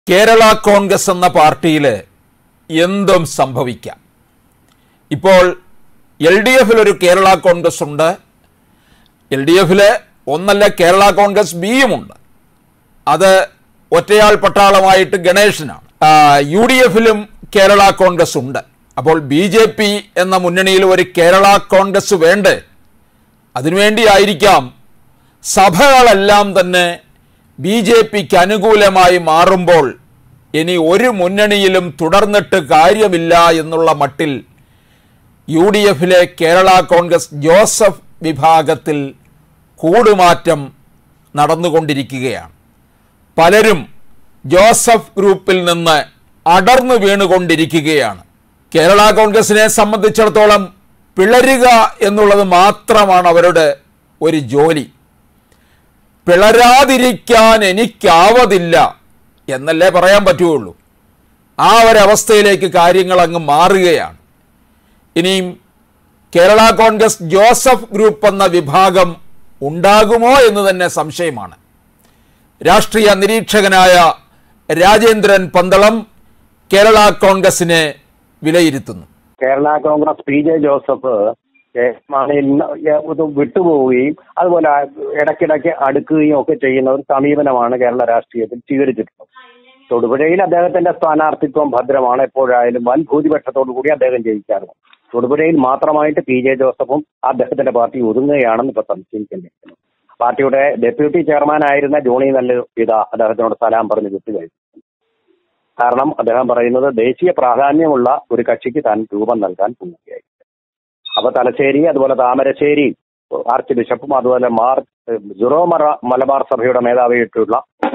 കേരള കോൺഗ്രസ് എന്ന പാർട്ടിയിൽ എന്തും സംഭവിക്കാം. ഇപ്പോൾ LDF ഒരു കേരള കോൺഗ്രസ് ഉണ്ട്. LDF ഒന്നല്ല, കേരള കോൺഗ്രസ് ബിയുമുണ്ട്. അത് ഒറ്റയാൾ പട്ടാളമായിട്ട് ഗണേശനാണ്. UDF കേരള കോൺഗ്രസ് ഉണ്ട്. അപ്പോൾ BJP എന്ന മുന്നണിയിൽ ഒരു കേരള കോൺഗ്രസ് വേണ്ടേ? അതിനുവേണ്ടിയായിരിക്കാം സഭകളെല്ലാം തന്നെ BJPക്ക് അനുകൂലമായി മാറുമ്പോൾ ഇനി ഒരു മുന്നണിയിലും തുടർന്നിട്ട് കാര്യമില്ല എന്നുള്ള മട്ടിൽ UDF കേരള കോൺഗ്രസ് ജോസഫ് വിഭാഗത്തിൽ കൂടുമാറ്റം നടന്നുകൊണ്ടിരിക്കുകയാണ്. പലരും ജോസഫ് ഗ്രൂപ്പിൽ നിന്ന് അടർന്നു വീണുകൊണ്ടിരിക്കുകയാണ്. കേരള കോൺഗ്രസിനെ സംബന്ധിച്ചിടത്തോളം പിളരുക എന്നുള്ളത് മാത്രമാണ് അവരുടെ ഒരു ജോലി. പിളരാതിരിക്കാൻ എനിക്കാവതില്ല എന്നല്ലേ പറയാൻ പറ്റുകയുള്ളൂ. ആ ഒരവസ്ഥയിലേക്ക് കാര്യങ്ങൾ അങ്ങ് മാറുകയാണ്. ഇനിയും കേരള കോൺഗ്രസ് ജോസഫ് ഗ്രൂപ്പ് എന്ന വിഭാഗം ഉണ്ടാകുമോ എന്ന് തന്നെ സംശയമാണ്. രാഷ്ട്രീയ നിരീക്ഷകനായ രാജേന്ദ്രൻ പന്തളം കേരള കോൺഗ്രസിനെ വിലയിരുത്തുന്നു. കേരള കോൺഗ്രസ് PJ ജോസഫ് മാണിയിൽ വിട്ടുപോവുകയും അതുപോലെ ഇടയ്ക്കിടയ്ക്ക് അടുക്കുകയും ഒക്കെ ചെയ്യുന്ന ഒരു സമീപനമാണ് കേരള രാഷ്ട്രീയത്തിൽ സ്വീകരിച്ചിട്ടുള്ളത്. തൊടുപുഴയിൽ അദ്ദേഹത്തിന്റെ സ്ഥാനാർത്ഥിത്വം ഭദ്രമാണ്. എപ്പോഴായാലും വൻ ഭൂരിപക്ഷത്തോടു കൂടി അദ്ദേഹം ജയിക്കാറുണ്ട്. തൊടുപുഴയിൽ മാത്രമായിട്ട് PJ ജോസഫും അദ്ദേഹത്തിന്റെ പാർട്ടി ഒതുങ്ങുകയാണെന്ന് ഇപ്പൊ സംശയിക്കുന്നു. പാർട്ടിയുടെ ഡെപ്യൂട്ടി ചെയർമാൻ ആയിരുന്ന ജോണി നല്ല അദ്ദേഹത്തിനോട് സലാം പറഞ്ഞ് വിട്ടുകഴിഞ്ഞു. കാരണം അദ്ദേഹം പറയുന്നത് ദേശീയ പ്രാധാന്യമുള്ള ഒരു കക്ഷിക്ക് താൻ രൂപം നൽകാൻ പോവുകയായി. അപ്പൊ തലശ്ശേരി, അതുപോലെ താമരശ്ശേരി ആർച്ച് ബിഷപ്പും അതുപോലെ മലബാർ സഭയുടെ മേധാവിയായിട്ടുള്ള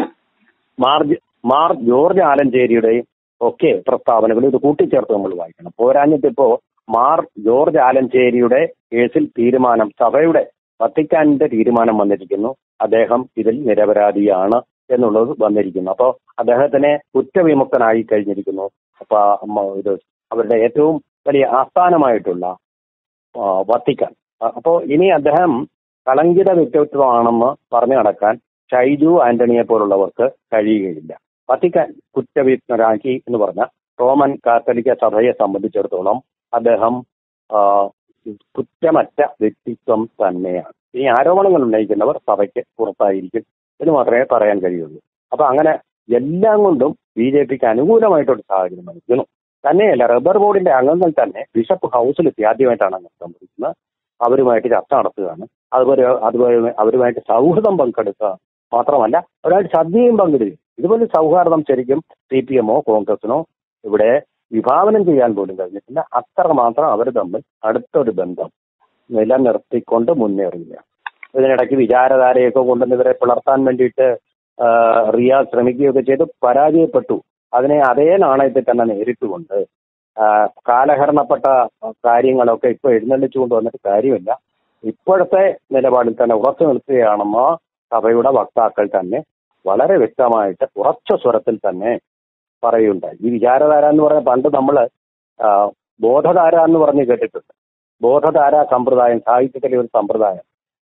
മാർ ജോർജ് ആലഞ്ചേരിയുടെയും ഒക്കെ പ്രസ്താവനകൾ ഇത് കൂട്ടിച്ചേർത്ത് നമ്മൾ വായിക്കണം. പോരാഞ്ഞിട്ടിപ്പോ മാർ ജോർജ് ആലഞ്ചേരിയുടെ കേസിൽ തീരുമാനം, സഭയുടെ വത്തിക്കാനിന്റെ തീരുമാനം വന്നിരിക്കുന്നു. അദ്ദേഹം ഇതിൽ നിരപരാധിയാണ് എന്നുള്ളത് വന്നിരിക്കുന്നു. അപ്പോൾ അദ്ദേഹത്തിനെ കുറ്റവിമുക്തനായി കഴിഞ്ഞിരിക്കുന്നു. അപ്പൊ ഇത് അവരുടെ ഏറ്റവും വലിയ ആസ്ഥാനമായിട്ടുള്ള വത്തിക്കാൻ. അപ്പോൾ ഇനി അദ്ദേഹം കളങ്കിത വ്യക്തിത്വമാണെന്ന് പറഞ്ഞു നടക്കാൻ ഷൈജു ആന്റണിയെ പോലുള്ളവർക്ക് കഴിയുകയില്ല. വത്തിക്കാൻ കുറ്റവിമുക്തനാക്കി എന്ന് പറഞ്ഞാൽ റോമൻ കാത്തലിക്ക സഭയെ സംബന്ധിച്ചിടത്തോളം അദ്ദേഹം കുറ്റമറ്റ വ്യക്തിത്വം തന്നെയാണ്. ഈ ആരോപണങ്ങൾ ഉന്നയിക്കുന്നവർ സഭയ്ക്ക് പുറത്തായിരിക്കും എന്ന് മാത്രമേ പറയാൻ കഴിയുള്ളൂ. അപ്പൊ അങ്ങനെ എല്ലാം കൊണ്ടും BJPക്ക് അനുകൂലമായിട്ടൊരു സാഹചര്യം വഹിക്കുന്നു. തന്നെയല്ല, റബ്ബർ ബോർഡിന്റെ അംഗങ്ങൾ തന്നെ ബിഷപ്പ് ഹൗസിലെത്തി ആദ്യമായിട്ടാണ് അങ്ങനെ സംഭവിക്കുന്നത്. അവരുമായിട്ട് ചർച്ച നടത്തുകയാണ്. അതുപോലെ അവരുമായിട്ട് സൗഹൃദം പങ്കെടുക്കുക മാത്രമല്ല, അവരുമായിട്ട് സദ്യയും പങ്കെടുക്കും. ഇതുപോലെ സൗഹാർദ്ദം ശരിക്കും CPM-ഓ കോൺഗ്രസിനോ ഇവിടെ വിഭാവനം ചെയ്യാൻ പോലും കഴിഞ്ഞിട്ടില്ല. അത്രമാത്രം അവർ തമ്മിൽ അടുത്തൊരു ബന്ധം നിലനിർത്തിക്കൊണ്ട് മുന്നേറുകയാണ്. ഇതിനിടയ്ക്ക് വിചാരധാരയൊക്കെ കൊണ്ടുവന്ന് ഇവരെ പിളർത്താൻ വേണ്ടിയിട്ട് റിയാസ് ശ്രമിക്കുകയൊക്കെ ചെയ്ത് പരാജയപ്പെട്ടു. അതിനെ അതേ നാണയത്തിൽ തന്നെ നേരിട്ടുകൊണ്ട് കാലഹരണപ്പെട്ട കാര്യങ്ങളൊക്കെ ഇപ്പൊ എഴുന്നള്ളിച്ചുകൊണ്ട് വന്നിട്ട് കാര്യമില്ല. ഇപ്പോഴത്തെ നിലപാടിൽ തന്നെ ഉറച്ചു നിൽക്കുകയാണെന്ന് സഭയുടെ വക്താക്കൾ തന്നെ വളരെ വ്യക്തമായിട്ട് ഉറച്ച സ്വരത്തിൽ തന്നെ പറയുണ്ടായി. ഈ വിചാരധാര എന്ന് പറഞ്ഞ പണ്ട് നമ്മൾ ബോധധാര എന്ന് പറഞ്ഞ് കേട്ടിട്ടുണ്ട്. ബോധധാര സമ്പ്രദായം സാഹിത്യത്തിലെ ഒരു സമ്പ്രദായം,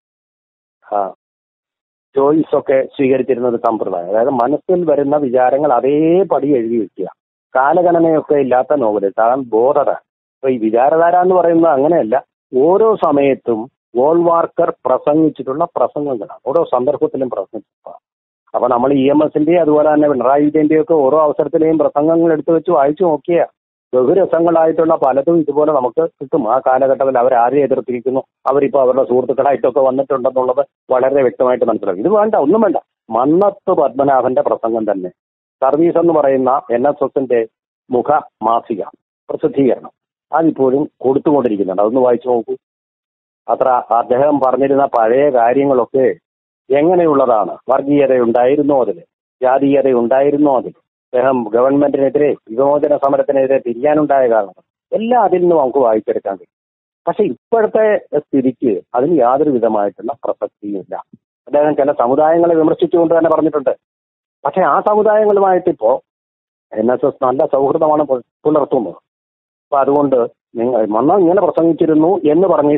ചോയ്സ് ഒക്കെ സ്വീകരിച്ചിരുന്ന ഒരു സമ്പ്രദായം. അതായത് മനസ്സിൽ വരുന്ന വിചാരങ്ങൾ അതേപടി എഴുതി വെക്കുക. കാലഗണനയൊക്കെ ഇല്ലാത്ത നോവലിസ്റ്റ്, അതാണ് ബോധധാര. അപ്പൊ ഈ വിചാരധാര എന്ന് പറയുന്നത് അങ്ങനെയല്ല. ഓരോ സമയത്തും ഗോൾവാർക്കർ പ്രസംഗിച്ചിട്ടുള്ള പ്രസംഗങ്ങളാണ്. ഓരോ സന്ദർഭത്തിലും പ്രസംഗിച്ചിട്ടുള്ള. അപ്പൊ നമ്മൾ EMSന്റെയും അതുപോലെ തന്നെ പിണറായി വിജയന്റെയും ഒക്കെ ഓരോ അവസരത്തിലെയും പ്രസംഗങ്ങൾ എടുത്തു വെച്ച് വായിച്ചു നോക്കിയാൽ ബഹുരസങ്ങളായിട്ടുള്ള പലതും ഇതുപോലെ നമുക്ക് കിട്ടും. ആ കാലഘട്ടത്തിൽ അവർ ആരെ എതിർത്തിരിക്കുന്നു, അവരിപ്പോൾ അവരുടെ സുഹൃത്തുക്കളായിട്ടൊക്കെ വന്നിട്ടുണ്ടെന്നുള്ളത് വളരെ വ്യക്തമായിട്ട് മനസ്സിലാക്കും. ഇത് വേണ്ട, ഒന്നും വേണ്ട. മന്നത്ത് പത്മനാഭന്റെ പ്രസംഗം തന്നെ സർവീസ് എന്ന് പറയുന്ന NSSന്റെ മുഖ മാസിക പ്രസിദ്ധീകരണം അതിപ്പോഴും കൊടുത്തുകൊണ്ടിരിക്കുന്നുണ്ട്. അതൊന്ന് വായിച്ചു നോക്കൂ. അത്ര അദ്ദേഹം പറഞ്ഞിരുന്ന പഴയ കാര്യങ്ങളൊക്കെ എങ്ങനെയുള്ളതാണ്. വർഗീയത ഉണ്ടായിരുന്നോ അതിൽ, ജാതീയത ഉണ്ടായിരുന്നോ അതിൽ, അദ്ദേഹം ഗവൺമെന്റിനെതിരെ വിമോചന സമരത്തിനെതിരെ തിരിയാനുണ്ടായ കാരണം എല്ലാം അതിൽ നിന്ന് നമുക്ക് വായിച്ചെടുക്കാൻ കഴിയും. പക്ഷെ ഇപ്പോഴത്തെ സ്ഥിതിക്ക് അതിന് യാതൊരു വിധമായിട്ടുള്ള പ്രസക്തിയുമില്ല. അദ്ദേഹം ചില സമുദായങ്ങളെ വിമർശിച്ചുകൊണ്ട് തന്നെ പറഞ്ഞിട്ടുണ്ട്. പക്ഷെ ആ സമുദായങ്ങളുമായിട്ടിപ്പോ NSS നല്ല സൗഹൃദമാണ് പുലർത്തുന്നത്. അപ്പൊ അതുകൊണ്ട് നിങ്ങൾ ഇങ്ങനെ പ്രസംഗിച്ചിരുന്നു എന്ന് പറഞ്ഞ ഈ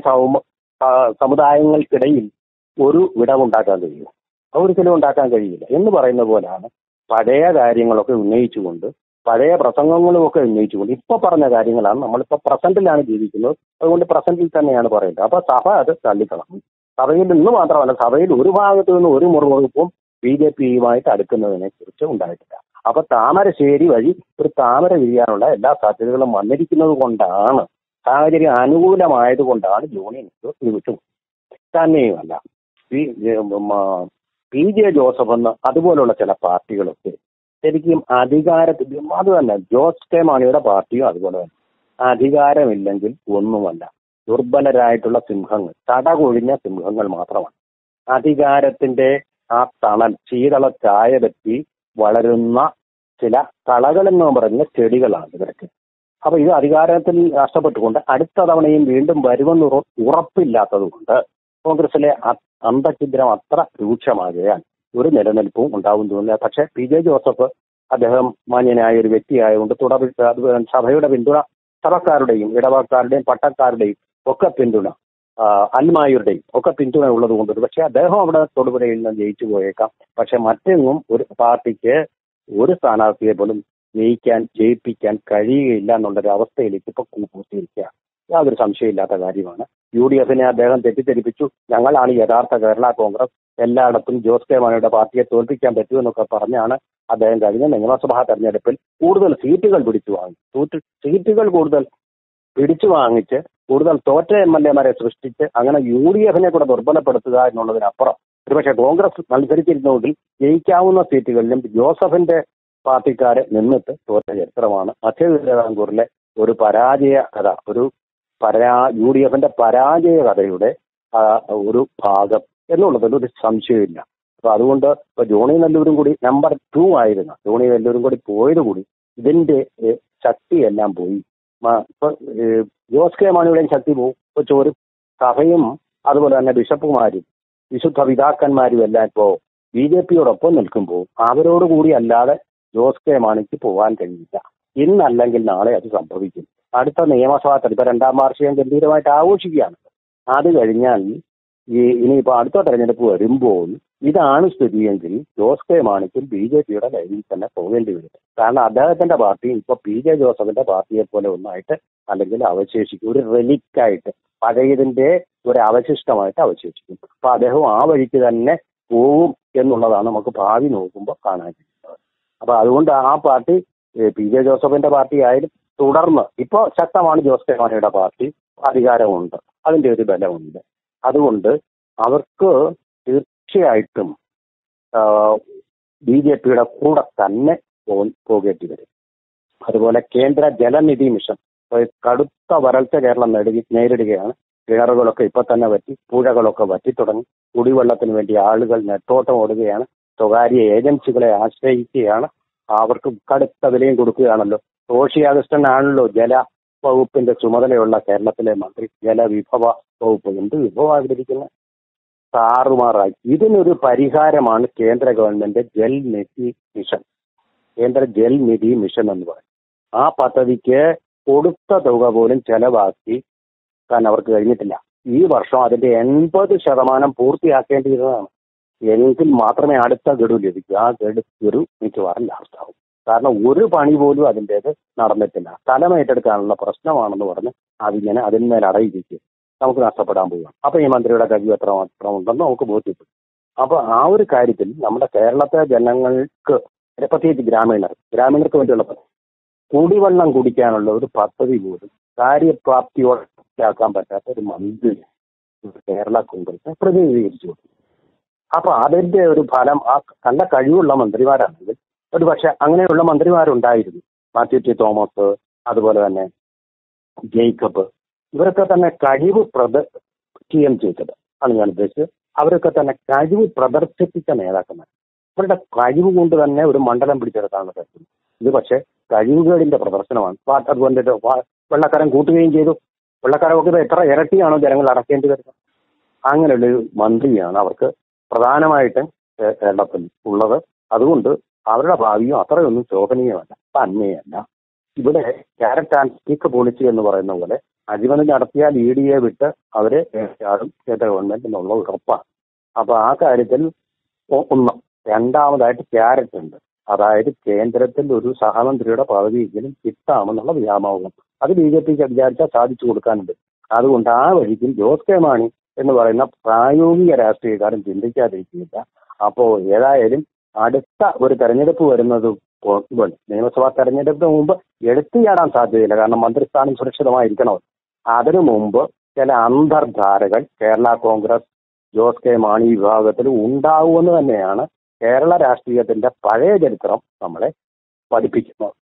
സമുദായങ്ങൾക്കിടയിൽ ഒരു വിടവുണ്ടാക്കാൻ കഴിയും, ഒരിക്കലും ഉണ്ടാക്കാൻ കഴിയില്ല എന്ന് പറയുന്ന പോലെയാണ് പഴയ കാര്യങ്ങളൊക്കെ ഉന്നയിച്ചുകൊണ്ട്, പഴയ പ്രസംഗങ്ങളുമൊക്കെ ഉന്നയിച്ചുകൊണ്ട് ഇപ്പൊ പറഞ്ഞ കാര്യങ്ങളാണ്. നമ്മളിപ്പോ പ്രസന്റിലാണ് ജീവിക്കുന്നത്, അതുകൊണ്ട് പ്രസന്റിൽ തന്നെയാണ് പറയുന്നത്. അപ്പൊ സഭ അത് തള്ളിക്കളഞ്ഞു. സഭയിൽ നിന്ന് മാത്രമല്ല, സഭയിൽ ഒരു ഭാഗത്തു നിന്ന് ഒരു മുറിവുറുപ്പും BJP-യുമായിട്ട് അടുക്കുന്നതിനെ കുറിച്ച് ഉണ്ടായിട്ടില്ല. അപ്പൊ താമരശ്ശേരി വഴി ഒരു താമര വിരിയാനുള്ള എല്ലാ സാധ്യതകളും വന്നിരിക്കുന്നത് കൊണ്ടാണ്, സാഹചര്യം അനുകൂലമായതുകൊണ്ടാണ് ജോണി നിമിഷം. തന്നെയുമല്ല, PJ ജോസഫ് എന്ന അതുപോലുള്ള ചില പാർട്ടികളൊക്കെ ശരിക്കും അധികാരത്തിൽ, അത് തന്നെ ജോസ് കെ മാണിയുടെ പാർട്ടിയും അതുപോലെ തന്നെ അധികാരമില്ലെങ്കിൽ ഒന്നുമല്ല, ദുർബലരായിട്ടുള്ള സിംഹങ്ങൾ, തടകൊഴിഞ്ഞ സിംഹങ്ങൾ മാത്രമാണ്. അധികാരത്തിന്റെ ആ തണൽ, ശീതള ചായ പറ്റി വളരുന്ന ചില കളകളെന്ന് പറഞ്ഞ ചെടികളാണ് ഇവരൊക്കെ. അപ്പൊ ഇത് അധികാരത്തിൽ നഷ്ടപ്പെട്ടുകൊണ്ട് അടുത്ത തവണയും വീണ്ടും വരുമെന്ന് ഉറപ്പില്ലാത്തത് കൊണ്ട് കോൺഗ്രസിലെ അന്തഛിദ്രം അത്ര രൂക്ഷമാകയാൽ ഒരു നിലനിൽപ്പും ഉണ്ടാവും തോന്നില്ല. പക്ഷെ PJ ജോസഫ് അദ്ദേഹം മാന്യനായ ഒരു വ്യക്തിയായതുകൊണ്ട് സഭയുടെ പിന്തുണ, സഭക്കാരുടെയും ഇടവക്കാരുടെയും പട്ടക്കാരുടെയും ഒക്കെ പിന്തുണ, അൽമായരുടെയും ഒക്കെ പിന്തുണ ഉള്ളത് കൊണ്ട് പക്ഷെ അദ്ദേഹം അവിടെ തൊടുപുഴയിൽ നിന്ന് ജയിച്ചു പോയേക്കാം. പക്ഷെ മറ്റെങ്ങും ഒരു പാർട്ടിക്ക് ഒരു സ്ഥാനാർത്ഥിയെ പോലും ജയിപ്പിക്കാൻ കഴിയുകയില്ല എന്നുള്ളൊരു അവസ്ഥയിലേക്ക് ഇപ്പൊ പൂർത്തിയിരിക്കുക. യാതൊരു സംശയമില്ലാത്ത കാര്യമാണ്. UDF-നെ അദ്ദേഹം തെറ്റിദ്ധരിപ്പിച്ചു. ഞങ്ങളാണ് യഥാർത്ഥ കേരള കോൺഗ്രസ്, എല്ലായിടത്തും ജോസ് കെ മാണിയുടെ പാർട്ടിയെ തോൽപ്പിക്കാൻ പറ്റുമെന്നൊക്കെ പറഞ്ഞാണ് അദ്ദേഹം കഴിഞ്ഞ നിയമസഭാ തെരഞ്ഞെടുപ്പിൽ കൂടുതൽ സീറ്റുകൾ പിടിച്ചു വാങ്ങിച്ച് കൂടുതൽ തോറ്റ MLA-മാരെ സൃഷ്ടിച്ച് അങ്ങനെ UDF-നെ കൂടെ ദുർബലപ്പെടുത്തുക എന്നുള്ളതിനപ്പുറം ഒരുപക്ഷെ കോൺഗ്രസ് മത്സരിച്ചിരുന്നെങ്കിൽ ജയിക്കാവുന്ന സീറ്റുകളിലും ജോസഫിന്റെ പാർട്ടിക്കാരെ നിന്നിട്ട് തോറ്റ ചരിത്രമാണ്. മധ്യ തിരുവിതാംകൂറിലെ ഒരു പരാജയ കഥ, UDF-ന്റെ പരാജയ കഥയുടെ ഒരു ഭാഗം എന്നുള്ളതിൽ ഒരു സംശയമില്ല. അപ്പൊ അതുകൊണ്ട് ഇപ്പൊ ജോണി നെല്ലൂരും കൂടി നമ്പർ 2 ആയിരുന്ന ജോണി നെല്ലൂരും കൂടി പോയതുകൂടി ഇതിന്റെ ശക്തിയെല്ലാം പോയി. ഇപ്പൊ ജോസ് കെ മാണിയുടെയും ശക്തി പോകും. ഇപ്പൊ ഒരു സഭയും അതുപോലെ തന്നെ ബിഷപ്പുമാരും വിശുദ്ധ പിതാക്കന്മാരും എല്ലാം ഇപ്പോ BJP-യോടൊപ്പം നിൽക്കുമ്പോൾ അവരോടുകൂടി അല്ലാതെ ജോസ് കെ മാണിക്ക് പോകാൻ കഴിയില്ല. ഇന്നല്ലെങ്കിൽ നാളെ അത് സംഭവിക്കും. അടുത്ത നിയമസഭാ തെരഞ്ഞെടുപ്പ് 2ാം വാർഷികം ഗംഭീരമായിട്ട് ആഘോഷിക്കുകയാണ്. അത് കഴിഞ്ഞാൽ ഇനിയിപ്പോ അടുത്ത തെരഞ്ഞെടുപ്പ് വരുമ്പോൾ ഇതാണ് സ്ഥിതിയെങ്കിൽ ജോസ് കെ മാണിക്കും BJP-യുടെ ലൈനിൽ തന്നെ പോകേണ്ടി വരും. കാരണം അദ്ദേഹത്തിന്റെ പാർട്ടി ഇപ്പൊ PJ ജോസഫിന്റെ പാർട്ടിയെ പോലെ ഒന്നായിട്ട് അല്ലെങ്കിൽ അവശേഷിക്കും, ഒരു റെലിക്കായിട്ട്, പഴയതിന്റെ ഒരു അവശിഷ്ടമായിട്ട് അവശേഷിക്കും. അപ്പൊ അദ്ദേഹം ആ വഴിക്ക് തന്നെ പോവും എന്നുള്ളതാണ് നമുക്ക് ഭാവി നോക്കുമ്പോൾ കാണാൻ കഴിയുന്നത്. അപ്പൊ അതുകൊണ്ട് ആ പാർട്ടി PJ ജോസഫിന്റെ പാർട്ടി ആയാലും തുടർന്ന് ഇപ്പൊ ശക്തമാണ് ജോസ് കെ മാണിയുടെ പാർട്ടി, അധികാരമുണ്ട്, അതിന്റെ ഒരു ബലമുണ്ട്. അതുകൊണ്ട് അവർക്ക് തീർച്ചയായിട്ടും BJP-യുടെ കൂടെ തന്നെ പോകേണ്ടി വരും. അതുപോലെ കേന്ദ്ര ജലനിധി മിഷൻ കടുത്ത വരൾച്ച കേരളം നേരിടുകയാണ്. കിണറുകളൊക്കെ ഇപ്പൊ തന്നെ വറ്റി, പുഴകളൊക്കെ വറ്റിത്തുടങ്ങി. കുടിവെള്ളത്തിന് വേണ്ടി ആളുകൾ നെട്ടോട്ടം ഓടുകയാണ്, സ്വകാര്യ ഏജൻസികളെ ആശ്രയിക്കുകയാണ്. അവർക്ക് കടുത്ത വിലയും കൊടുക്കുകയാണല്ലോ. റോഷി അഗസ്റ്റൻ ആണല്ലോ ജല വകുപ്പിന്റെ ചുമതലയുള്ള കേരളത്തിലെ മന്ത്രി. ജലവിഭവ വകുപ്പ് എന്ത് വിഭവമായിരിക്കുന്നത്, താറുമാറായി. ഇതിനൊരു പരിഹാരമാണ് കേന്ദ്ര ഗവൺമെന്റ് ജൽനിധി മിഷൻ, കേന്ദ്ര ജൽനിധി മിഷൻ എന്ന് പറയും. ആ പദ്ധതിക്ക് കൊടുത്ത തുക പോലും ചെലവാക്കി കാരണം അവർക്ക് കഴിഞ്ഞിട്ടില്ല. ഈ വർഷം അതിന്റെ 80% പൂർത്തിയാക്കേണ്ടിയിരുന്നതാണ്. എങ്കിൽ മാത്രമേ അടുത്ത ഗഡു ലഭിക്കൂ. ആ ഗഡു മിക്കവാറും ലാസ്റ്റ് ആവും. കാരണം ഒരു പണി പോലും അതിൻ്റേത് നടന്നിട്ടില്ല. സ്ഥലം ഏറ്റെടുക്കാനുള്ള പ്രശ്നമാണെന്ന് പറഞ്ഞ് അതിന്മേൽ അടയിരിക്കും, നമുക്ക് നഷ്ടപ്പെടാൻ പോവുകയാണ്. അപ്പൊ ഈ മന്ത്രിയുടെ കഴിവ് എത്രമാത്രം ഉണ്ടെന്ന് നമുക്ക് ബോധ്യപ്പെടും. അപ്പൊ ആ ഒരു കാര്യത്തിൽ നമ്മുടെ കേരളത്തിലെ ജനങ്ങൾക്ക്, പ്രത്യേകിച്ച് ഗ്രാമീണർക്ക് വേണ്ടിയുള്ള കുടിവെള്ളം കുടിക്കാനുള്ള ഒരു പദ്ധതി പോലും കാര്യപ്രാപ്തിയോടെ ാക്കാൻ പറ്റാത്ത ഒരു മന്ത്രി കേരള കോൺഗ്രസ് പ്രതിനിധീകരിച്ചു. അപ്പൊ അതിന്റെ ഒരു ഫലം ആ നല്ല കഴിവുള്ള മന്ത്രിമാരാണെങ്കിൽ ഒരു പക്ഷെ അങ്ങനെയുള്ള മന്ത്രിമാരുണ്ടായിരുന്നു. മാത്യു ടി തോമസ്, അതുപോലെ തന്നെ ജേക്കബ്, ഇവരൊക്കെ തന്നെ കഴിവ് ചെയ്തത് ആണ് ഞാൻ ഉദ്ദേശിച്ചത്. അവരൊക്കെ തന്നെ കഴിവ് പ്രദർശിപ്പിച്ച നേതാക്കന്മാർ. അവരുടെ കഴിവ് കൊണ്ട് തന്നെ ഒരു മണ്ഡലം പിടിച്ചെടുക്കാനുള്ള പറ്റും. ഇത് പക്ഷെ കഴിവുകേടിന്റെ പ്രദർശനമാണ്. അതുകൊണ്ട് വെള്ളക്കരം കൂട്ടുകയും ചെയ്തു. വെള്ളക്കരമൊക്കെ എത്ര ഇരട്ടിയാണോ ജനങ്ങൾ അടക്കേണ്ടി വരുന്നത്. അങ്ങനെയുള്ളൊരു മന്ത്രിയാണ് അവർക്ക് പ്രധാനമായിട്ടും കേരളത്തിൽ ഉള്ളത്. അതുകൊണ്ട് അവരുടെ ഭാവിയും അത്രയൊന്നും ശോഭനീയമല്ല, തന്നെയല്ല. ഇവിടെ ക്യാരറ്റ് ആൻഡ് സ്റ്റിക്ക് പോളിസി എന്ന് പറയുന്ന പോലെ അഴിമതി നടത്തിയാൽ ED-യെ വിട്ട് അവരെ ആളും കേന്ദ്ര ഗവൺമെന്റ് എന്നുള്ള ഉറപ്പാണ്. അപ്പൊ ആ കാര്യത്തിൽ ഒന്ന്. രണ്ടാമതായിട്ട് ക്യാരറ്റ് ഉണ്ട്. അതായത് കേന്ദ്രത്തിൽ ഒരു സഹമന്ത്രിയുടെ പദവിയെങ്കിലും കിട്ടാമെന്നുള്ള വ്യാമോഹം. അത് BJP-ക്ക് വിചാരിച്ചാൽ സാധിച്ചു കൊടുക്കാനുണ്ട്. അതുകൊണ്ട് ആ വഴിക്കും ജോസ് കെ മാണി എന്ന് പറയുന്ന പ്രായോഗിക രാഷ്ട്രീയക്കാരൻ ചിന്തിക്കാതിരിക്കില്ല. അപ്പോൾ ഏതായാലും അടുത്ത ഒരു തെരഞ്ഞെടുപ്പ് വരുന്നത് പോസിബിൾ. നിയമസഭാ തെരഞ്ഞെടുപ്പിന് മുമ്പ് എടുത്തുചാടാൻ സാധ്യതയില്ല, കാരണം മന്ത്രിസ്ഥാനം സുരക്ഷിതമായിരിക്കണം. അതിനു മുമ്പ് ചില അന്തർധാരകൾ കേരള കോൺഗ്രസ് ജോസ് കെ മാണി വിഭാഗത്തിൽ ഉണ്ടാവുമെന്ന് തന്നെയാണ് കേരള രാഷ്ട്രീയത്തിന്റെ പഴയ ചരിത്രം നമ്മളെ പഠിപ്പിക്കുന്നത്.